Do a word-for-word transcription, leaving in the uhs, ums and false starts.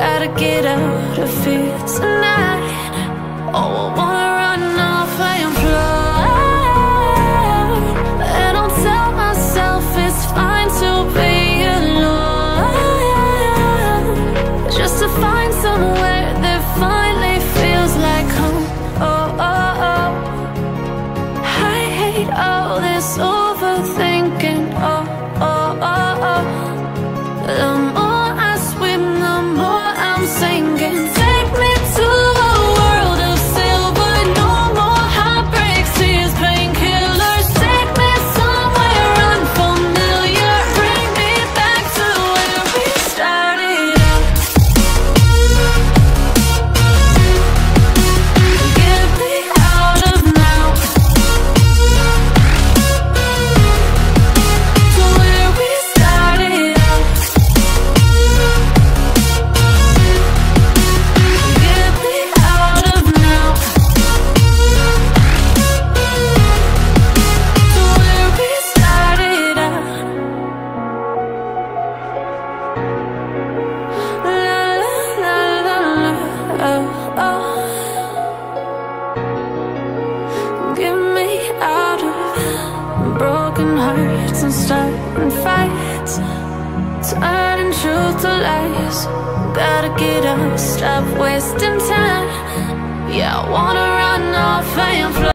Gotta get out of here tonight. Oh, I wanna run off and fly. And I'll tell myself it's fine to be alone, just to find somewhere that finally feels like home. Oh, oh, oh. I hate all this overthinking. Oh, oh, oh, oh. The more I swim, the more I'm sinking. Take me to a world of silver. No more heartbreaks, tears, painkillers. Take me somewhere unfamiliar. Bring me back to where we started out. Get me out of now, to where we started out. Get me out of now, to where we started out. La la la la la, oh, oh. Get me out of broken hearts and starting fights, turning truth to lies. Gotta get up, stop wasting time. Yeah, I wanna run off and fly.